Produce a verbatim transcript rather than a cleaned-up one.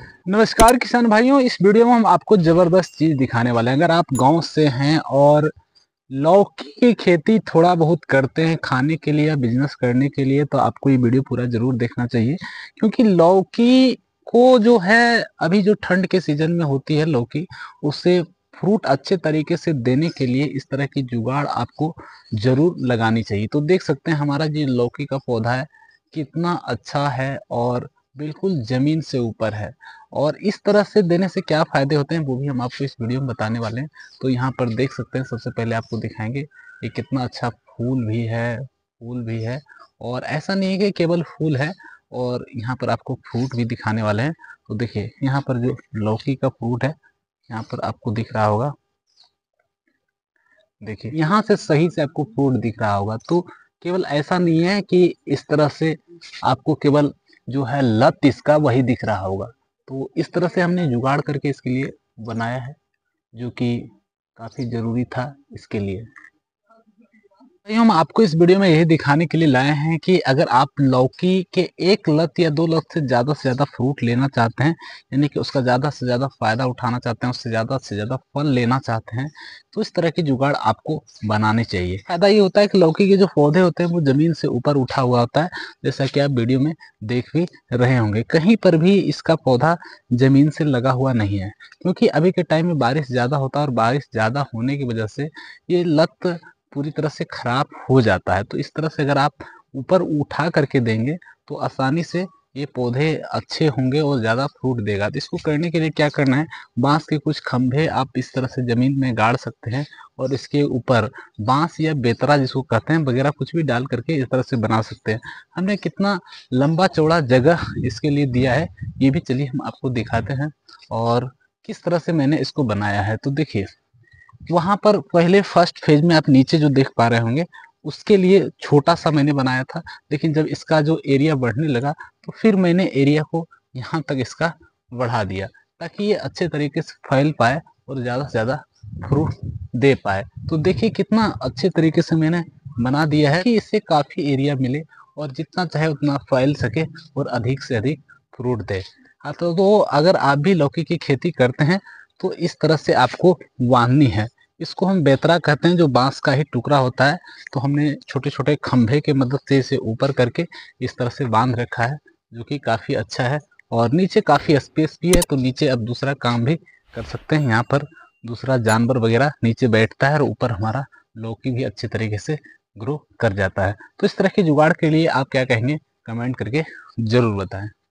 नमस्कार किसान भाइयों, इस वीडियो में हम आपको जबरदस्त चीज दिखाने वाले हैं। अगर आप गांव से हैं और लौकी की खेती थोड़ा बहुत करते हैं खाने के लिए या बिजनेस करने के लिए, तो आपको ये वीडियो पूरा जरूर देखना चाहिए। क्योंकि लौकी को जो है अभी जो ठंड के सीजन में होती है लौकी, उससे फ्रूट अच्छे तरीके से देने के लिए इस तरह की जुगाड़ आपको जरूर लगानी चाहिए। तो देख सकते हैं हमारा जो लौकी का पौधा है कितना अच्छा है और बिल्कुल जमीन से ऊपर है। और इस तरह से देने से क्या फायदे होते हैं वो भी हम आपको इस वीडियो में बताने वाले हैं। तो यहाँ पर देख सकते हैं, सबसे पहले आपको दिखाएंगे ये कितना अच्छा फूल भी है, फूल भी है। और ऐसा नहीं है कि केवल फूल है, और यहाँ पर आपको फ्रूट भी दिखाने वाले हैं। तो देखिए यहाँ पर जो लौकी का फ्रूट है यहाँ पर आपको दिख रहा होगा। देखिए यहाँ से सही से आपको फ्रूट दिख रहा होगा। तो केवल ऐसा नहीं है कि इस तरह से आपको केवल जो है लत इसका वही दिख रहा होगा। तो इस तरह से हमने जुगाड़ करके इसके लिए बनाया है, जो कि काफी जरूरी था इसके लिए। भाई हम आपको इस वीडियो में यही दिखाने के लिए लाए हैं कि अगर आप लौकी के एक लत या दो लत से ज़्यादा से ज़्यादा फ्रूट लेना चाहते हैं, यानी कि उसका ज़्यादा से ज़्यादा फ़ायदा उठाना चाहते हैं, उससे ज़्यादा से ज़्यादा फल लेना चाहते हैं, तो इस तरह की जुगाड़ आपको बनानी चाहिए। फ़ायदा ये होता है कि लौकी के जो पौधे होते हैं वो ज़मीन से ऊपर उठा हुआ होता है, जैसा कि आप वीडियो में देख भी रहे होंगे। कहीं पर भी इसका पौधा ज़मीन से लगा हुआ नहीं है, क्योंकि अभी के टाइम में बारिश ज़्यादा होता है और बारिश ज़्यादा होने की वजह से ये लत पूरी तरह से खराब हो जाता है। तो इस तरह से अगर आप ऊपर उठा करके देंगे तो आसानी से ये पौधे अच्छे होंगे और ज़्यादा फ्रूट देगा। तो इसको करने के लिए क्या करना है, बांस के कुछ खंभे आप इस तरह से ज़मीन में गाड़ सकते हैं और इसके ऊपर बांस या बेतरा जिसको कहते हैं वगैरह कुछ भी डाल करके इस तरह से बना सकते हैं। हमने कितना लंबा चौड़ा जगह इसके लिए दिया है ये भी चलिए हम आपको दिखाते हैं, और किस तरह से मैंने इसको बनाया है। तो देखिए वहां पर पहले फर्स्ट फेज में आप नीचे जो देख पा रहे होंगे उसके लिए छोटा सा मैंने बनाया था, लेकिन जब इसका जो एरिया बढ़ने लगा तो फिर मैंने एरिया को यहाँ तक इसका बढ़ा दिया, ताकि ये अच्छे तरीके से फैल पाए और ज़्यादा से ज़्यादा फ्रूट दे पाए। तो देखिए कितना अच्छे तरीके से मैंने बना दिया है कि इससे काफ़ी एरिया मिले और जितना चाहे उतना फैल सके और अधिक से अधिक फ्रूट दे। हाँ, तो, तो अगर आप भी लौकी की खेती करते हैं तो इस तरह से आपको बांधनी है। इसको हम बेतरा कहते हैं, जो बांस का ही टुकड़ा होता है। तो हमने छोटे छोटे खंभे के मदद से इसे ऊपर करके इस तरह से बांध रखा है, जो कि काफ़ी अच्छा है। और नीचे काफ़ी स्पेस भी है, तो नीचे अब दूसरा काम भी कर सकते हैं। यहाँ पर दूसरा जानवर वगैरह नीचे बैठता है और ऊपर हमारा लौकी भी अच्छे तरीके से ग्रो कर जाता है। तो इस तरह के जुगाड़ के लिए आप क्या कहेंगे, कमेंट करके ज़रूर बताएं।